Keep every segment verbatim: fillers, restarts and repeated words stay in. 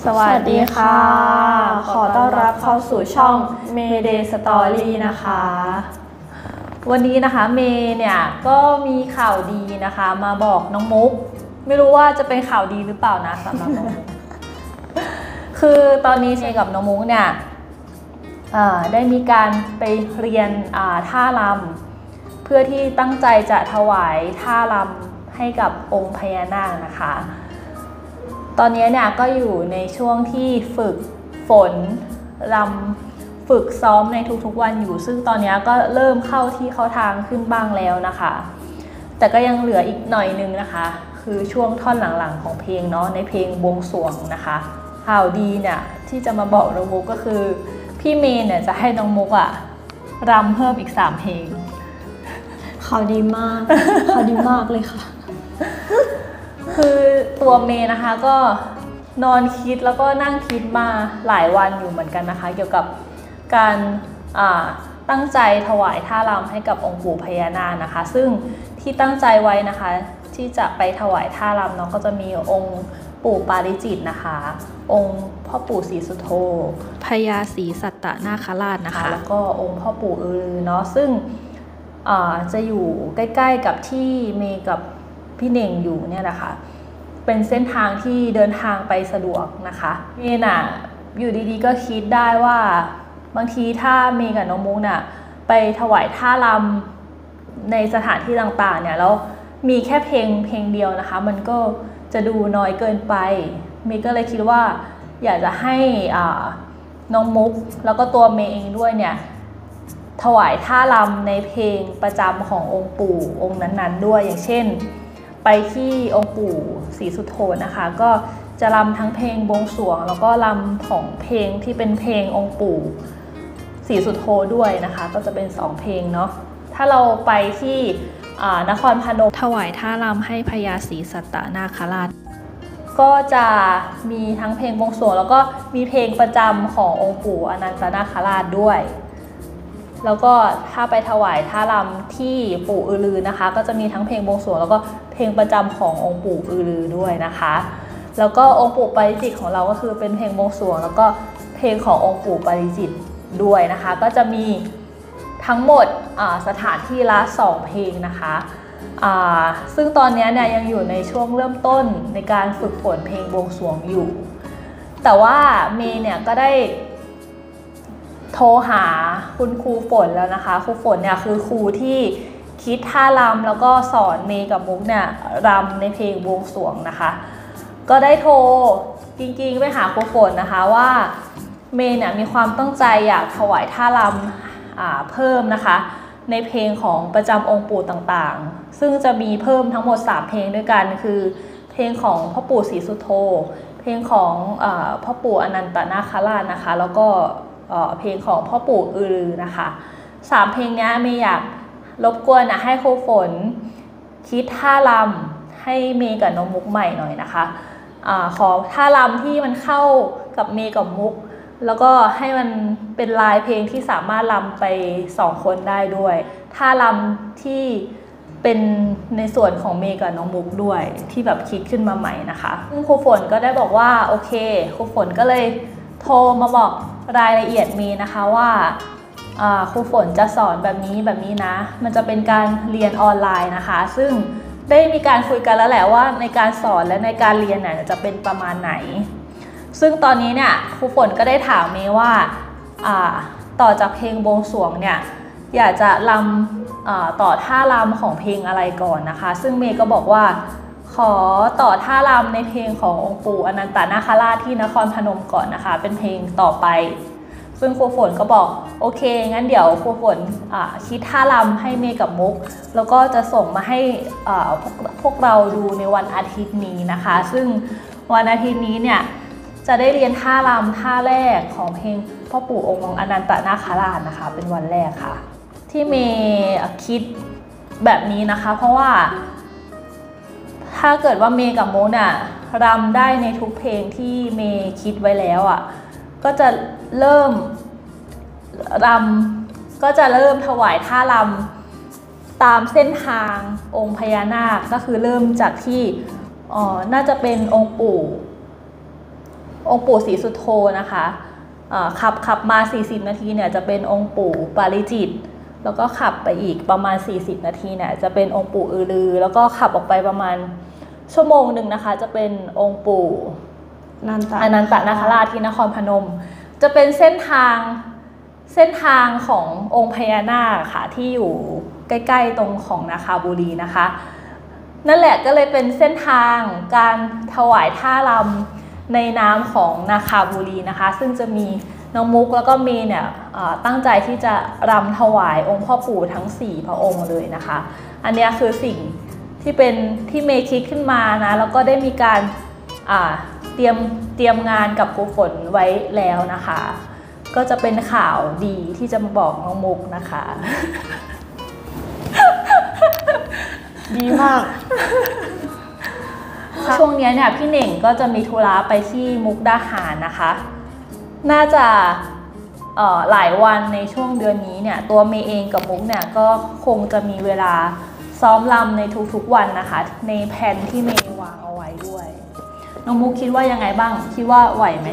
สวัสดีค่ะขอต้อนรับเข้าสู่ช่อง Mayday Story นะคะวันนี้นะคะเมย์เนี่ยก็มีข่าวดีนะคะมาบอกน้องมุกไม่รู้ว่าจะเป็นข่าวดีหรือเปล่านะสำหรับน้องมุก คือตอนนี้เมย์กับน้องมุกเนี่ยได้มีการไปเรียนท่ารำเพื่อที่ตั้งใจจะถวายท่ารำให้กับองค์พญานาคนะคะตอนนี้เนี่ยก็อยู่ในช่วงที่ฝึกฝนรำฝึกซ้อมในทุกๆวันอยู่ซึ่งตอนนี้ก็เริ่มเข้าที่เข้าทางขึ้นบ้างแล้วนะคะแต่ก็ยังเหลืออีกหน่อยนึงนะคะคือช่วงท่อนหลังๆของเพลงเนาะในเพลงบวงสรวงนะคะข่าวดีเนี่ยที่จะมาบอกน้องมุกก็คือพี่เมย์เนี่ยจะให้น้องมุกอะรำเพิ่มอีกสามเพลงข่าวดีมากข่าวดีมากเลยค่ะคือตัวเมย์นะคะก็นอนคิดแล้วก็นั่งคิดมาหลายวันอยู่เหมือนกันนะคะเกี่ยวกับการตั้งใจถวายท่ารำให้กับองค์ปู่พญานาคนะคะซึ่งที่ตั้งใจไว้นะคะที่จะไปถวายท่ารำเนาะก็จะมีองค์ปู่ปาริจิตนะคะองค์พ่อปู่ศรีสุโธพญาศรีสัตตนาคราชนะคะแล้วก็องค์พ่อปู่อือรือเนาะซึ่งจะอยู่ใกล้ๆกับที่เมย์กับพี่เน่งอยู่เนี่ยนะคะเป็นเส้นทางที่เดินทางไปสะดวกนะคะเมย์น่ะอยู่ดีๆก็คิดได้ว่าบางทีถ้าเมย์กับน้องมุกน่ะไปถวายท่ารำในสถานที่ต่างๆเนี่ยแล้วมีแค่เพลงเพลงเดียวนะคะมันก็จะดูน้อยเกินไปเมย์ก็เลยคิดว่าอยากจะให้น้องมุกแล้วก็ตัวเมย์เองด้วยเนี่ยถวายท่ารำในเพลงประจำขององค์ปู่องค์นั้นๆด้วยอย่างเช่นไปที่องค์ปู่ศรีสุโธนะคะก็จะรำทั้งเพลงบวงสรวงแล้วก็รำของเพลงที่เป็นเพลงองค์ปู่ศรีสุโธด้วยนะคะก็จะเป็นสองเพลงเนาะถ้าเราไปที่นครพนมถวายท่ารำให้พญาศรีสัตตนาคราชก็จะมีทั้งเพลงบวงสรวงแล้วก็มีเพลงประจำขององค์ปู่อนันตนาคราชด้วยแล้วก็ถ้าไปถวายท่ารำที่ปู่อือรือนะคะก็จะมีทั้งเพลงบวงสรวงแล้วก็เพลงประจำขององค์ปู่อือรือด้วยนะคะแล้วก็องค์ปู่ปาริจิตของเราก็คือเป็นเพลงบวงสรวงแล้วก็เพลงขององค์ปู่ปาริจิตด้วยนะคะก็จะมีทั้งหมดสถานที่ละสองเพลงนะคะซึ่งตอนนี้เนี่ยยังอยู่ในช่วงเริ่มต้นในการฝึกฝนเพลงบวงสรวงอยู่แต่ว่าเมย์เนี่ยก็ได้โทรหาคุณครูฝนแล้วนะคะครูฝนเนี่ยคือครูที่คิดท่ารำแล้วก็สอนเมย์กับมุกเนี่ยรำในเพลงบวงสรวงนะคะก็ได้โทรจริงๆไปหาครูฝนนะคะว่าเมย์เนี่ยมีความตั้งใจอยากถวายท่ารำเพิ่มนะคะในเพลงของประจำองค์ปู่ต่างๆซึ่งจะมีเพิ่มทั้งหมดสามเพลงด้วยกันคือเพลงของพ่อปู่ศรีสุโธเพลงของพ่อปู่อนันตนาคราชนะคะแล้วก็เพลงของพ่อปู่อือรือนะคะสามเพลงนี้เมย์อยากรบกวนนะให้ครูฝนคิดท่ารำให้เมย์กับน้องมุกใหม่หน่อยนะคะอะขอท่ารำที่มันเข้ากับเมย์กับมุกแล้วก็ให้มันเป็นลายเพลงที่สามารถรำไปสองคนได้ด้วยท่ารำที่เป็นในส่วนของเมย์กับน้องมุกด้วยที่แบบคิดขึ้นมาใหม่นะคะซึ่งครูฝนก็ได้บอกว่าโอเคครูฝนก็เลยโทรมาบอกรายละเอียดมีนะคะว่าครูฝนจะสอนแบบนี้แบบนี้นะมันจะเป็นการเรียนออนไลน์นะคะซึ่งได้มีการคุยกันแล้วแหละว่าในการสอนและในการเรียนเนี่ยจะเป็นประมาณไหนซึ่งตอนนี้เนี่ยครูฝนก็ได้ถามเมย์ว่าต่อจากเพลงบวงสรวงเนี่ยอยากจะรำต่อท่ารำของเพลงอะไรก่อนนะคะซึ่งเมย์ก็บอกว่าขอต่อท่ารำในเพลงขององค์ปู่อนันตนาคราชที่นครพนมก่อนนะคะเป็นเพลงต่อไปซึ่งครูฝนก็บอกโอเคงั้นเดี๋ยวครูฝนคิดท่ารำให้เมย์กับมุกแล้วก็จะส่งมาให้พวกพวกเราดูในวันอาทิตย์นี้นะคะซึ่งวันอาทิตย์นี้เนี่ยจะได้เรียนท่ารำท่าแรกของเพลงพ่อปู่องค์อนันตนาคราชนะคะเป็นวันแรกค่ะที่เมย์คิดแบบนี้นะคะเพราะว่าถ้าเกิดว่าเมย์กับมุกเนี่ยรำได้ในทุกเพลงที่เมย์คิดไว้แล้วอ่ะก็จะเริ่มรำก็จะเริ่มถวายท่ารำตามเส้นทางองค์พญานาคก็คือเริ่มจากที่อ๋อน่าจะเป็นองค์ปู่องค์ปู่ศรีสุโธนะคะขับขับมาสี่สิบนาทีเนี่ยจะเป็นองค์ปู่ปาริจิตแล้วก็ขับไปอีกประมาณสี่สิบนาทีเนี่ยจะเป็นองค์ปู่อือลือแล้วก็ขับออกไปประมาณชั่วโมงหนึ่งนะคะจะเป็นองค์ปู่อนันตนาคราชที่นครพนมจะเป็นเส้นทางเส้นทางขององค์พญานาคค่ะที่อยู่ใกล้ๆตรงของนาคาบุรีนะคะนั่นแหละก็เลยเป็นเส้นทางการถวายท่ารำในน้ำของนาคาบุรีนะคะซึ่งจะมีน้องมุกแล้วก็เมย์เนี่ยตั้งใจที่จะรำถวายองค์พ่อปู่ทั้งสี่พระองค์เลยนะคะอันนี้คือสิ่งที่เป็นที่เมย์คิดขึ้นมานะแล้วก็ได้มีการเตรียมเตรียมงานกับครูฝนไว้แล้วนะคะก็จะเป็นข่าวดีที่จะมาบอกน้องมุกนะคะดีมากช่วงนี้เนี่ยพี่เหน่งก็จะมีธุระไปที่มุกดาหารนะคะน่าจะหลายวันในช่วงเดือนนี้เนี่ยตัวเมย์เองกับมุกเนี่ยก็คงจะมีเวลาซ้อมรำในทุกๆวันนะคะในแผนที่เมย์วางเอาไว้ด้วยน้องมุกคิดว่ายังไงบ้างคิดว่าไหวไหม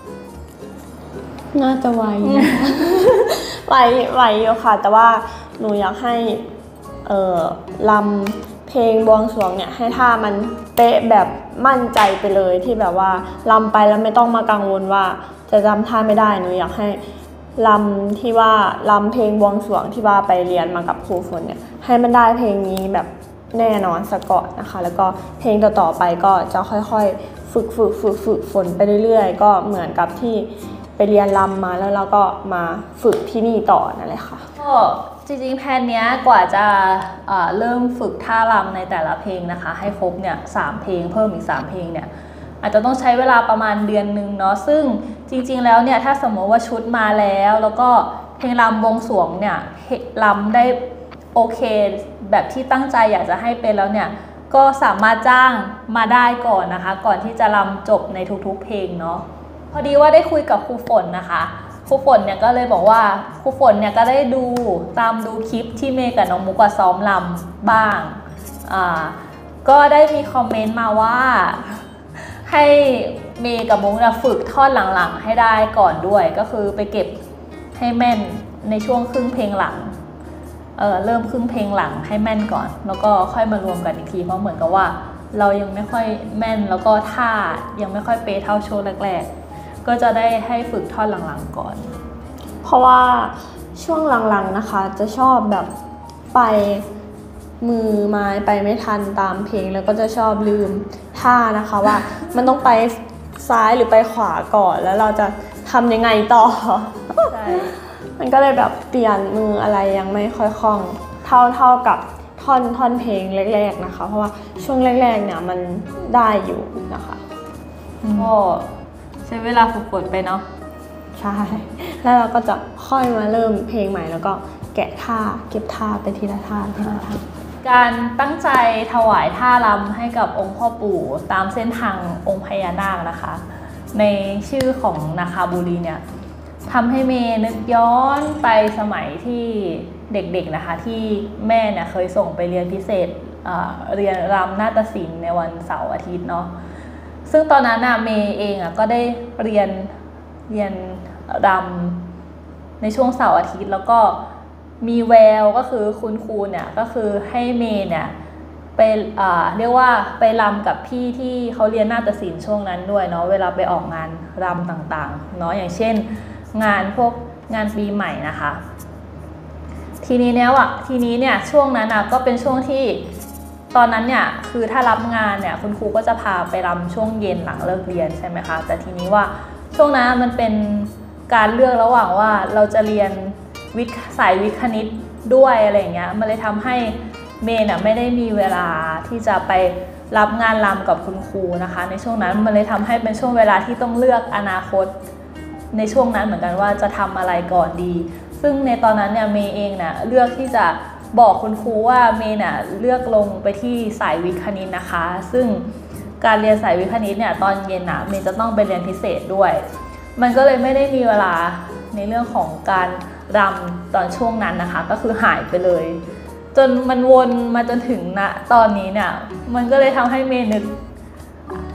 น่าจะไหวไหวไหวอยู่ค่ะแต่ว่าหนูอยากให้เอ่อลำเพลงบวงสรวงเนี่ยให้ท่ามันเป๊ะแบบมั่นใจไปเลยที่แบบว่าลำไปแล้วไม่ต้องมากังวลว่าจะจำท่าไม่ได้หนูอยากให้ลำที่ว่าลำเพลงบวงสรวงที่ว่าไปเรียนมากับครูฝนเนี่ยให้มันได้เพลงนี้แบบแน่นอนสะก่อนนะคะแล้วก็เพลงต่อๆไปก็จะค่อยๆฝึกฝึกฝึกฝึกฝนไปเรื่อยๆก็เหมือนกับที่ไปเรียนรำมาแล้วเราก็มาฝึกที่นี่ต่อนั่นแหละค่ะก็จริงๆแพนเนี้ยกว่าจะเอ่อเริ่มฝึกท่ารำในแต่ละเพลงนะคะให้ครบเนี่ยสามเพลงเพิ่มอีกสามเพลงเนี่ยอาจจะต้องใช้เวลาประมาณเดือนนึงเนาะซึ่งจริงๆแล้วเนี่ยถ้าสมมติว่าชุดมาแล้วแล้วก็เพลงรำบวงสรวงเนี่ยรำได้โอเคแบบที่ตั้งใจอยากจะให้เป็นแล้วเนี่ยก็สามารถจ้างมาได้ก่อนนะคะก่อนที่จะรำจบในทุกๆเพลงเนาะพอดีว่าได้คุยกับครูฝนนะคะครูฝนเนี่ยก็เลยบอกว่าครูฝนเนี่ยก็ได้ดูตามดูคลิปที่เมย์กับน้องมุกซ้อมรำบ้างอ่าก็ได้มีคอมเมนต์มาว่าให้เมย์กับมุกเนี่ยฝึกท่อนหลังๆให้ได้ก่อนด้วยก็คือไปเก็บให้แม่นในช่วงครึ่งเพลงหลังเออเริ่มครึ่งเพลงหลังให้แม่นก่อนแล้วก็ค่อยมารวมกันอีกทีเพราะเหมือนกับว่าเรายังไม่ค่อยแม่นแล้วก็ท่ายังไม่ค่อยเป๊ะเท่าโชว์แรกๆก็จะได้ให้ฝึกท่อนหลังๆก่อนเพราะว่าช่วงหลังๆนะคะจะชอบแบบไปมือไม้ไปไม่ทันตามเพลงแล้วก็จะชอบลืมท่านะคะว่ามันต้องไปซ้ายหรือไปขวาก่อนแล้วเราจะทำยังไงต่อใช่มันก็เลยแบบเปลี่ยนมืออะไรยังไม่ค่อยคล่องเท่าเท่ากับท่อนท่อนเพลงแรกๆนะคะเพราะว่าช่วงแรกๆเนี่ยมันได้อยู่นะคะก็ใช้เวลาฝึกฝนไปเนาะใช่แล้วเราก็จะค่อยมาเริ่มเพลงใหม่แล้วก็แกะท่าเก็บท่าไปทีละท่าทีละท่าการตั้งใจถวายท่ารำให้กับองค์พ่อปู่ตามเส้นทางองค์พญานาคนะคะในชื่อของนาคาบุรีเนี่ยทำให้เมย์นึกย้อนไปสมัยที่เด็กๆนะคะที่แม่เนี่ยเคยส่งไปเรียนพิเศษ เอ่อ เรียนรำนาฏศิลป์ในวันเสาร์อาทิตย์เนาะซึ่งตอนนั้นน่ะเมย์เองอ่ะก็ได้เรียนเรียนรำในช่วงเสาร์อาทิตย์แล้วก็มีแววก็คือคุณครูเนี่ยก็คือให้เมย์เนี่ยไปเอ่อเรียกว่าไปรำกับพี่ที่เขาเรียนนาฏศิลป์ช่วงนั้นด้วยเนาะเวลาไปออกงานรำต่างๆเนาะอย่างเช่นงานพวกงานปีใหม่นะคะทีนี้เนี่ยอ่ะทีนี้เนี่ยช่วงนั้นอ่ะก็เป็นช่วงที่ตอนนั้นเนี่ยคือถ้ารับงานเนี่ยคุณครูก็จะพาไปรำช่วงเย็นหลังเลิกเรียนใช่ไหมคะแต่ทีนี้ว่าช่วงนั้นมันเป็นการเลือกระหว่างว่าเราจะเรียนวิทย์สายวิทย์คณิตด้วยอะไรอย่างเงี้ยมันเลยทำให้เมย์เนี่ยไม่ได้มีเวลาที่จะไปรับงานรำกับคุณครูนะคะในช่วงนั้นมันเลยทำให้เป็นช่วงเวลาที่ต้องเลือกอนาคตในช่วงนั้นเหมือนกันว่าจะทำอะไรก่อนดีซึ่งในตอนนั้นเนี่ยเมย์เองเนี่ยเลือกที่จะบอกคุณครูว่าเมย์เนี่ยเลือกลงไปที่สายวิทย์คณิตนะคะซึ่งการเรียนสายวิทย์คณิตเนี่ยตอนเย็นน่ะเมย์จะต้องไปเรียนพิเศษด้วยมันก็เลยไม่ได้มีเวลาในเรื่องของการรำตอนช่วงนั้นนะคะก็คือหายไปเลยจนมันวนมาจนถึงณตอนนี้เนี่ยมันก็เลยทำให้เมย์นึก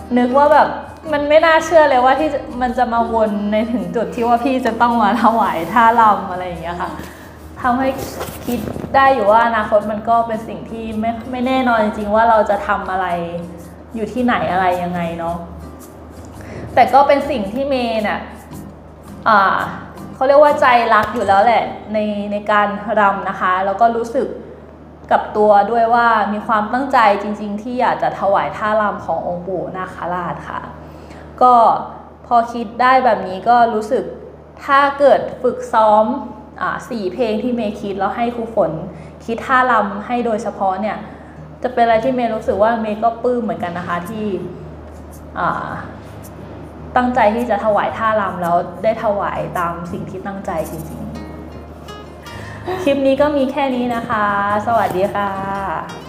นึกว่าแบบมันไม่น่าเชื่อเลยว่าที่มันจะมาวนในถึงจุดที่ว่าพี่จะต้องมาถวายท่ารำอะไรอย่างเงี้ยค่ะทำให้คิดได้อยู่ว่าอนาคตมันก็เป็นสิ่งที่ไม่ไม่แน่นอนจริงๆว่าเราจะทำอะไรอยู่ที่ไหนอะไรยังไงเนาะแต่ก็เป็นสิ่งที่เมย์เนี่ยอ่าเขาเรียกว่าใจรักอยู่แล้วแหละในในการรำนะคะแล้วก็รู้สึกกับตัวด้วยว่ามีความตั้งใจจริงๆที่อยากจะถวายท่ารำขององค์ปู่นาคราชค่ะก็พอคิดได้แบบนี้ก็รู้สึกถ้าเกิดฝึกซ้อมอ่าสี่เพลงที่เมย์คิดแล้วให้ครูฝนคิดท่ารำให้โดยเฉพาะเนี่ยจะเป็นอะไรที่เมย์รู้สึกว่าเมย์ก็ปลื้มเหมือนกันนะคะที่อ่าตั้งใจที่จะถวายท่ารำแล้วได้ถวายตามสิ่งที่ตั้งใจจริงๆคลิปนี้ก็มีแค่นี้นะคะสวัสดีค่ะ